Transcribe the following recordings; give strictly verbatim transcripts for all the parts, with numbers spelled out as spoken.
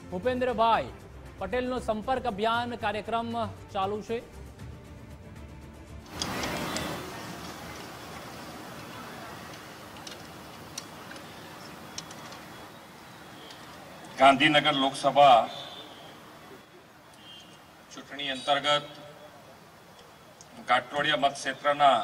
ભૂપેન્દ્રભાઈ પટેલનો સંપર્ક અભિયાન કાર્યક્રમ ચાલુ છે। ગાંધીનગર લોકસભા ચૂંટણી અંતર્ગત કાટોડિયા મતક્ષેત્રના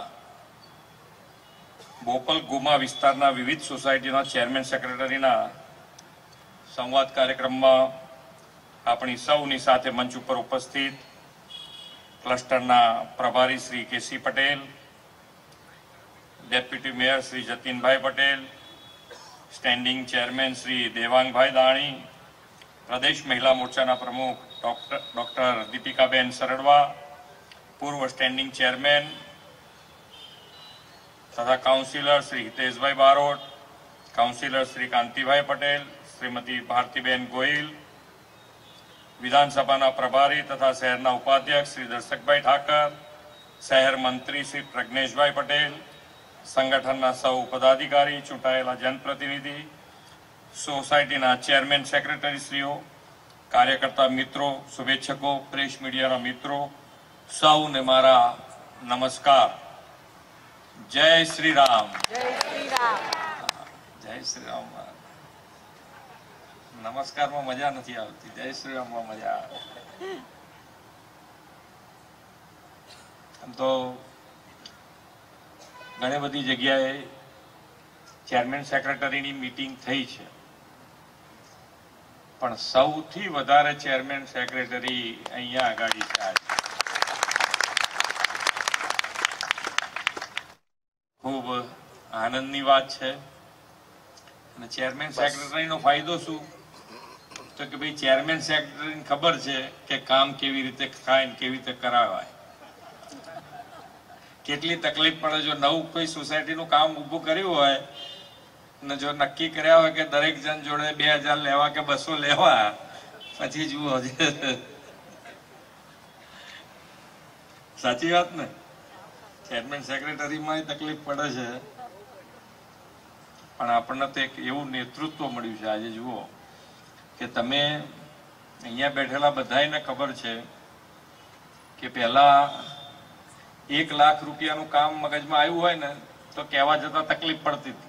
બોપલ ગુમા વિસ્તારના વિવિધ સોસાયટીના ચેરમેન સેક્રેટરીના સંવાદ કાર્યક્રમમાં આપણી સૌની સાથે મંચ ઉપર ઉપસ્થિત ક્લસ્ટરના પ્રભારી Shri K C Patel, deputy mayor Shri Jatinbhai Patel, standing chairman Shri Devangbhai Dani, પ્રદેશ મહિલા મોરચાના પ્રમુખ ડોક્ટર ડોક્ટર દીપિકાબેન સરડવા, પૂર્વ સ્ટેન્ડિંગ ચેરમેન તથા કાઉન્સિલર શ્રી હિતેશભાઈ બારોટ, કાઉન્સિલર શ્રી કાંતિભાઈ પટેલ, શ્રીમતી ભારતીબેન ગોહિલ, વિધાનસભાના પ્રભારી તથા શહેરના ઉપાધ્યક્ષ શ્રી દર્શકભાઈ ઠાકર, શહેર મંત્રી શ્રી પ્રજ્ઞેશભાઈ પટેલ, સંગઠનના સૌ પદાધિકારી, ચૂંટાયેલા જનપ્રતિનિધિ, સોસાયટીના ચેરમેન સેક્રેટરીશ્રીઓ, કાર્યકર્તા મિત્રો, શુભેચ્છકો, પ્રેસ મીડિયાના મિત્રો, સૌને મારા નમસ્કાર। જય શ્રી રામ। જય શ્રી રામ। જય શ્રી રામ। નમસ્કારમાં મજા નથી આવતી, જય શ્રી રામમાં મજા આવે। આમ તો ઘણી બધી જગ્યાએ ચેરમેન સેક્રેટરીની મીટિંગ થઈ છે, પણ સૌથી વધારે ચેરમેન સેક્રેટરી અહીંયા આગાડી છે। ખૂબ આનંદની વાત છે। અને ચેરમેન સેક્રેટરીનો ફાયદો શું? તો કે ભાઈ ચેરમેન સેક્રેટરીને ખબર છે કે કામ કેવી રીતે થાય ને કેવી રીતે કરાવાય, કેટલી તકલીફ પડે। જો નવું કોઈ સોસાયટીનું કામ ઊભું કર્યું હોય અને જો નક્કી કર્યા હોય કે દરેક જણ જોડે બે હજાર લેવા કે બસો લેવા, પછી જુઓ સાચી વાત ને, ચેરમેન સેક્રેટરીમાં તકલીફ પડે છે, પણ આપણને તો એક એવું નેતૃત્વ મળ્યું છે। આજે જુઓ કે તમે અહીંયા બેઠેલા બધાને ખબર છે કે પહેલા એક લાખ રૂપિયાનું કામ મગજમાં આવ્યું હોય ને તો કહેવા જતા તકલીફ પડતી હતી,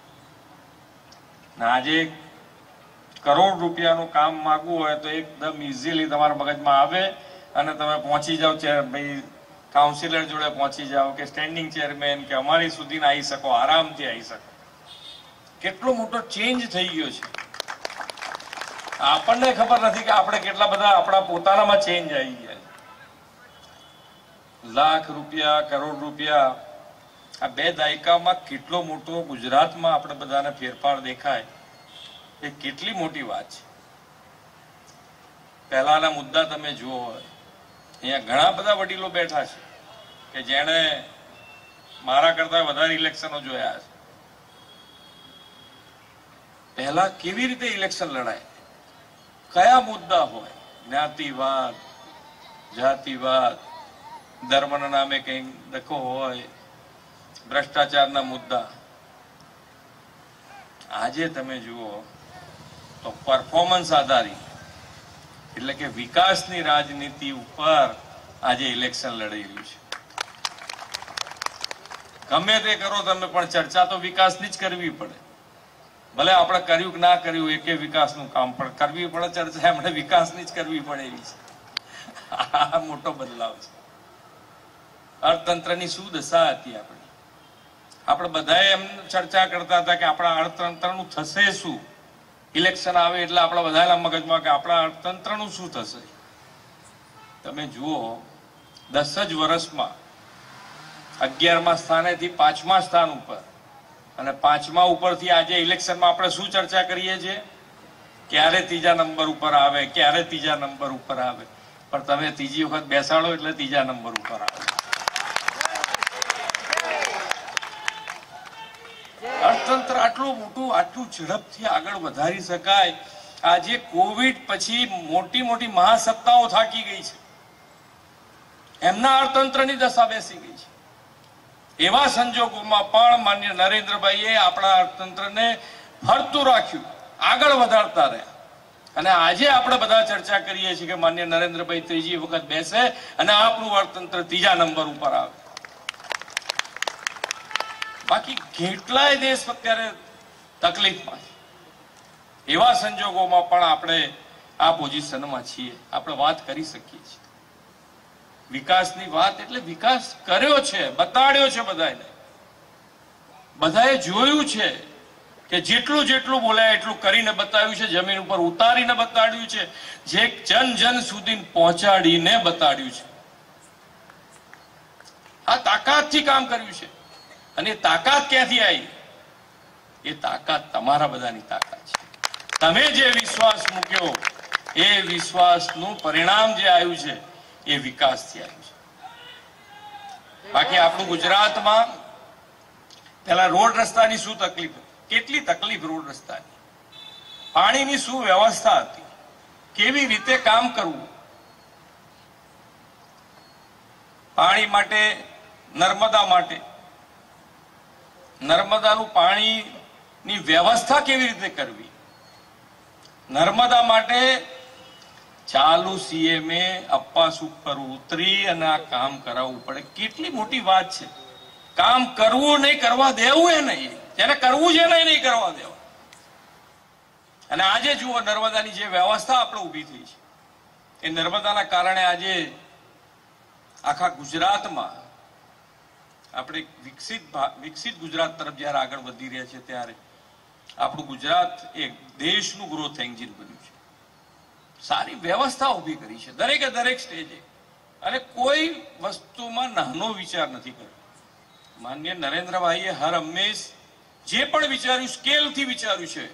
આજે કરોડ રૂપિયાનું કામ માંગવું હોય તો એકદમ ઇઝીલી તમારા મગજમાં આવે અને તમે પહોંચી જાઓ, ભાઈ કાઉન્સિલર જોડે પહોંચી જાઓ કે સ્ટેન્ડિંગ ચેરમેન કે અમારી સુધી આવી શકો, આરામથી આવી શકો। કેટલો મોટો ચેન્જ થઈ ગયો છે, આપણને ખબર નથી કે આપણે કેટલા બધા આપણા પોતાનામાં ચેન્જ આવી ગયા। લાખ રૂપિયા, કરોડ રૂપિયા, આ બે દાયકામાં કેટલો મોટો ગુજરાતમાં આપણે બધાને ફેરફાર દેખાય, એ કેટલી મોટી વાત છે। પહેલાના મુદ્દા તમે જુઓ, અહીંયા ઘણા બધા વડીલો બેઠા છે કે જેણે મારા કરતા વધારે ઇલેક્શનો જોયા છે। પહેલા કેવી રીતે ઇલેક્શન લડાય, કયા મુદ્દા હોય, જ્ઞાતિવાદ, જાતિવાદ, ધર્મના નામે કઈ ડખો હોય, ભ્રષ્ટાચારના મુદ્દા। આજે તમે જુઓ તો પરફોર્મન્સ આધારિત એટલે કે વિકાસની રાજનીતિ ઉપર આજે ઇલેક્શન લડી રહ્યું છે। ગમે તે કરો તમે, પણ ચર્ચા તો વિકાસની જ કરવી પડે, ભલે આપણે કર્યું કે ના કર્યું એકે વિકાસનું કામ, પણ કરવી પડે ચર્ચા, એમણે વિકાસની જ કરવી પડે એવી છે। આ મોટો બદલાવ છે। અર્થતંત્રની શું દશા હતી આપણી, આપણે બધાએ એમ ચર્ચા કરતા હતા કે આપણા અર્થતંત્રનું થશે શું, ઇલેક્શન આવે એટલે આપણા બધાના મગજમાં કે આપણા અર્થતંત્રનું શું થશે। તમે જુઓ દસ જ વર્ષમાં અગિયારમા સ્થાનેથી પાંચમા સ્થાન ઉપર, અને પાંચમા ઉપરથી આજે ઇલેક્શનમાં આપણે શું ચર્ચા કરીએ છીએ, ક્યારે ત્રીજા નંબર ઉપર આવે, ક્યારે ત્રીજા નંબર ઉપર આવે, પણ તમે ત્રીજી વખત બેસાડો એટલે ત્રીજા નંબર ઉપર આવે। અર્થતંત્ર આટલું મોટું, આટલું ઝડપથી આગળ વધારી શકાય। આજે કોવિડ પછી મોટી મોટી મહાસત્તાઓ થાકી ગઈ છે, એમના અર્થતંત્રની દશા બેસી ગઈ છે। એવા સંજોગોમાં પણ માન્ય નરેન્દ્રભાઈએ આપણા અર્થતંત્રને ફરતું રાખ્યું, આગળ વધારતા રહ્યા। અને આજે આપણે બધા ચર્ચા કરીએ છીએ કે માન્ય નરેન્દ્રભાઈ ત્રીજી વખત બેસે અને આપણું અર્થતંત્ર ત્રીજા નંબર ઉપર આવે. બાકી કેટલાય દેશ અત્યારે તકલીફમાં છે. એવા સંજોગોમાં પણ આપણે આ પોઝિશનમાં છીએ. આપણે વાત કરી શકીએ છીએ વિકાસની વાત. એટલે વિકાસ કર્યો છે, બતાડ્યો છે બધાને. બધાએ જોયું છે કે જેટલું જેટલું બોલાય એટલું કરીને બતાવ્યું છે, જમીન ઉપર ઉતારીને બતાડ્યું છે, જે જન જન સુધી પહોંચાડીને બતાડ્યું છે. આ તાકાતથી કામ કર્યું છે. અને તાકાત ક્યાંથી આવી? એ તાકાત તમારા બધાની તાકાત છે. તમે જે વિશ્વાસ મૂક્યો એ વિશ્વાસનું પરિણામ જે આવ્યું છે એ વિકાસથી આવ્યું છે. બાકી આપણું ગુજરાતમાં પેલા રોડ રસ્તાની શું તકલીફ, કેટલી તકલીફ રોડ રસ્તાની, પાણીની શું વ્યવસ્થા હતી, કેવી રીતે કામ કરવું, પાણી માટે નર્મદા માટે નર્મદાનું પાણીની વ્યવસ્થા કેવી રીતે કરવી, નર્મદા માટે ચાલુ સીએમએ અપ્પાસ ઉપર ઉતરી અને આ કામ કરાવવું પડે. કેટલી મોટી વાત છે. કામ કરવું નહીં, કરવા દેવું એ નહીં, જેને કરવું છે ને નહીં કરવા દેવા. અને આજે જુઓ નર્મદાની જે વ્યવસ્થા આપણે ઊભી થઈ છે એ નર્મદાના કારણે આજે આખા ગુજરાતમાં આપણે વિકસિત વિકસિત ગુજરાત તરફ જયારે આગળ વધી રહ્યા છે ત્યારે આપણું ગુજરાત એક દેશનું ગ્રોથ એન્જિન બન્યું છે. સારી વ્યવસ્થા ઊભી કરી છે દરેકે દરેક સ્ટેજે. અને કોઈ વસ્તુમાં નાનો વિચાર નથી કર્યો. માન્ય નરેન્દ્રભાઈએ હર હંમેશ જે પણ વિચાર્યું સ્કેલથી વિચાર્યું છે.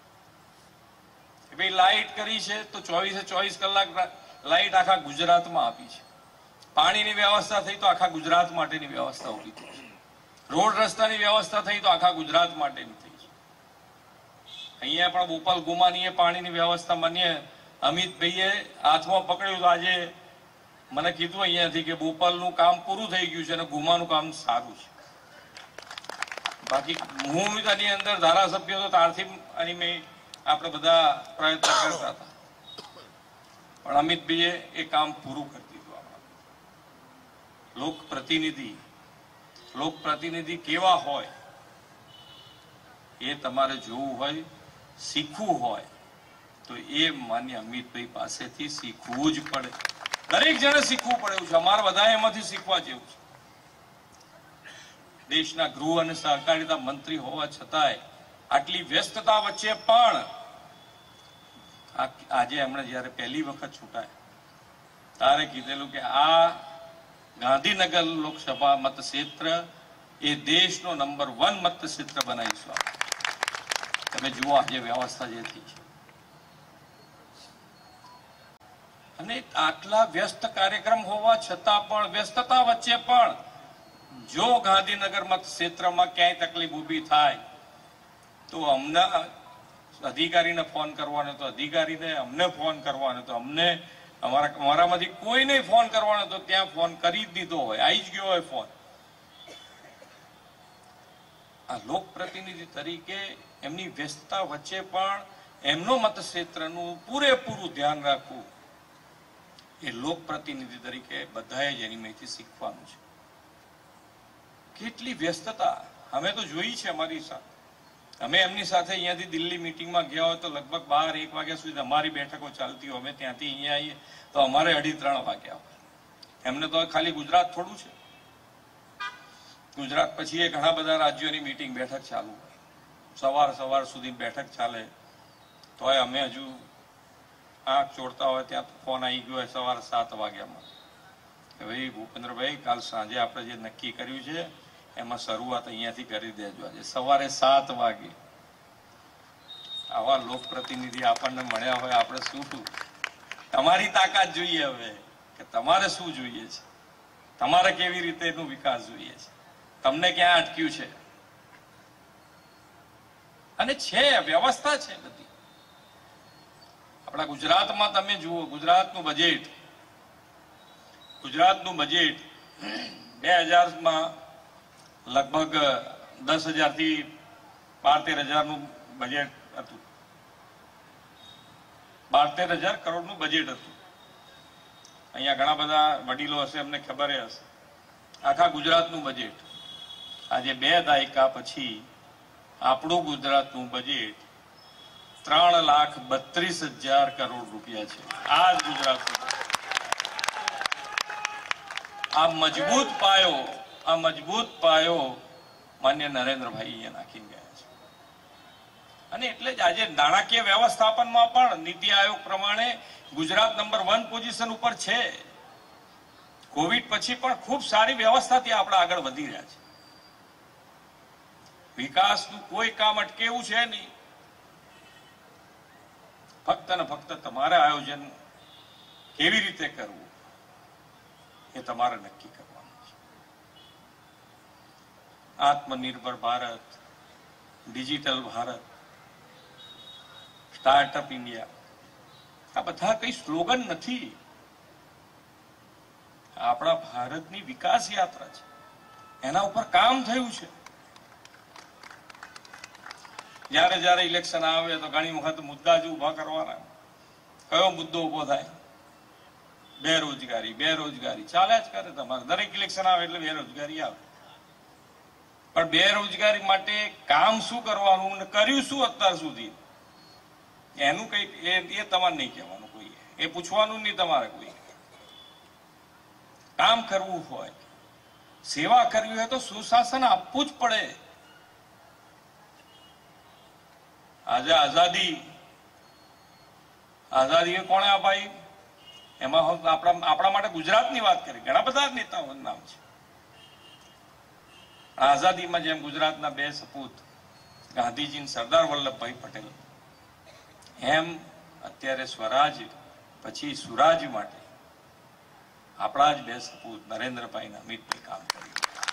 ભાઈ લાઇટ કરી છે તો ચોવીસે ચોવીસ કલાક લાઇટ આખા ગુજરાતમાં આપી છે. પાણીની વ્યવસ્થા થઈ તો આખા ગુજરાત માટેની વ્યવસ્થા ઊભી થઈ છે. રોડ રસ્તાની વ્યવસ્થા થઈ તો આખા ગુજરાત માટેની થઈ છે. અહીંયા પણ બોપલ ગુમાનીએ પાણીની વ્યવસ્થા માન્ય અમિતભાઈએ હાથમાં પકડ્યું. તો આજે મને કીધું અહીંયાથી કે બોપલનું કામ પૂરું થઈ ગયું છે અને ગુમાનું કામ સારું છે. બાકી હું આની અંદર ધારાસભ્ય તો ત્યારથી આની મેં આપણે બધા પ્રયત્ન કરતા હતા, પણ અમિતભાઈએ એ કામ પૂરું કરી દીધું. આપણા લોકપ્રતિનિધિ લોકપ્રતિનિધિ કેવા હોય એ તમારે જોવું હોય, શીખવું હોય તો એ માન્ય અમિતભાઈ પાસેથી શીખવું જ પડે. દરેક જણે શીખવું પડે એવું છે. અમારે બધા એમાંથી શીખવા જેવું છે. દેશના ગૃહ અને સહકારિતા મંત્રી હોવા છતાંય આટલી વ્યસ્તતા વચ્ચે પણ આજે એમણે જયારે પહેલી વખત છૂટાય ત્યારે કીધેલું કે આ ગાંધીનગર લોકસભા મતક્ષેત્ર એ દેશનો નંબર વન મતક્ષેત્ર બનાવીશું. તમે જુઓ આજે વ્યવસ્થા જે થઈ છે. અને આટલા વ્યસ્ત કાર્યક્રમ હોવા છતાં પણ વ્યસ્તતા વચ્ચે પણ જો ગાંધીનગર મતક્ષેત્રમાં ક્યાંય તકલીફ ઊભી થાય તો અમને અધિકારીને ફોન કરવાનો, તો અધિકારીને અમને ફોન કરવાનો, તો અમને અમારા અમારામાંથી કોઈને ફોન કરવાનો તો ત્યાં ફોન કરી જ દીધો હોય, આવી જ ગયો હોય ફોન. આ લોકપ્રતિનિધિ તરીકે એમની વ્યસ્તતા વચ્ચે પણ એમનો મતક્ષેત્રનું પૂરેપૂરું ધ્યાન રાખવું એ લોકપ્રતિનિધિ તરીકે બધાએ જ એની માહિતી શીખવાનું છે. કેટલી વ્યસ્તતા અમે તો જોઈ છે અમારી સાથે. અમે એમની સાથે અહીંયાથી દિલ્હી મિટિંગમાં ગયા હોય તો લગભગ બાર એક વાગ્યા સુધી અમારી બેઠકો ચાલતી હોય. અમે ત્યાંથી અહીંયા આવીએ તો અમારે અઢી ત્રણ વાગ્યા હોય. એમને તો ખાલી ગુજરાત થોડું છે. ગુજરાત પછી એ ઘણા બધા રાજ્યોની મિટિંગ બેઠક ચાલુ હોય. સવાર સવાર સુધી બેઠક ચાલે તોય અમે હજુ આંખ ચોડતા હોય ત્યાં ફોન આવી ગયો હોય સવારે સાત વાગ્યામાં કે ભાઈ ભૂપેન્દ્રભાઈ કાલ સાંજે આપણે જે નક્કી કર્યું છે એમાં શરૂઆત અહીંયાથી કરી દેજો. આજે સવારે સાત વાગે આવા લોકપ્રતિનિધિ આપણને મળ્યા હોય આપણે શું તમારી તાકાત જોઈએ હવે કે તમારે શું જોઈએ છે, તમારે કેવી રીતે એનું વિકાસ જોઈએ છે, તમને ક્યાં અટક્યું છે. અને છે વ્યવસ્થા છે બધી. આપણા ગુજરાતમાં તમે જુઓ ગુજરાતનું બજેટ ગુજરાતનું બજેટ બે હજારમાં લગભગ દસ હજાર થી બાર તેર હજાર નું બજેટ હતું. બાર હજાર કરોડનું બજેટ હતું. અહીંયા ઘણા બધા વડીલો હશે, એમને ખબર હશે, આખા ગુજરાતનું બજેટ. આજે બે દાયકા પછી આપણું ગુજરાતનું બજેટ ત્રણ લાખ બત્રીસ હજાર કરોડ રૂપિયા છે. આ જ ગુજરાતનું આ મજબૂત પાયો આ મજબૂત પાયો માન્ય નરેન્દ્રભાઈ અહીંયા નાખીને ગયા છે. અને એટલે જ આજે નાણાકીય વ્યવસ્થાપનમાં પણ નીતિ આયોગ પ્રમાણે ગુજરાત નંબર વન પોઝિશન ઉપર છે. કોવિડ પછી પણ ખૂબ સારી વ્યવસ્થાથી આપણે આગળ વધી રહ્યા છે. વિકાસનું કોઈ કામ અટકેવું છે નહીં. ફક્ત ને ફક્ત તમારે આયોજન કેવી રીતે કરવું એ તમારે નક્કી કરવાનું છે. Aatmanirbhar Bharat, digital Bharat, startup India, આ બધા કઈ સ્લોગન નથી. આપણા ભારતની વિકાસ યાત્રા છે, એના ઉપર કામ થયું છે. જયારે જયારે ઇલેક્શન આવે તો ઘણી વખત મુદ્દા જ ઉભા કરવાના. કયો મુદ્દો ઉભો થાય? બેરોજગારી. બેરોજગારી ચાલ્યા જ કરે તમારે. દરેક ઇલેક્શન આવે એટલે બેરોજગારી આવે. પણ બેરોજગારી માટે કામ શું કરવાનું, કર્યું શું અત્યાર સુધી, એનું કઈ એ તમારે નહીં કહેવાનું કોઈ, એ પૂછવાનું નહીં તમારે કોઈ. કામ કરવું હોય, સેવા કરવી હોય તો સુશાસન આપવું જ પડે. આજે આઝાદી આઝાદી કોણે અપાઈ? એમાં આપણા આપણા માટે ગુજરાતની વાત કરી. ઘણા બધા નેતાઓનું નામ છે. આઝાદીમાં જેમ ગુજરાતના બે સપૂત ગાંધીજી, સરદાર વલ્લભભાઈ પટેલ, એમ અત્યારે સ્વરાજ પછી સુરાજ માટે આપણા જ બે સપૂત નરેન્દ્રભાઈ અમિતભાઈ કામ કરી.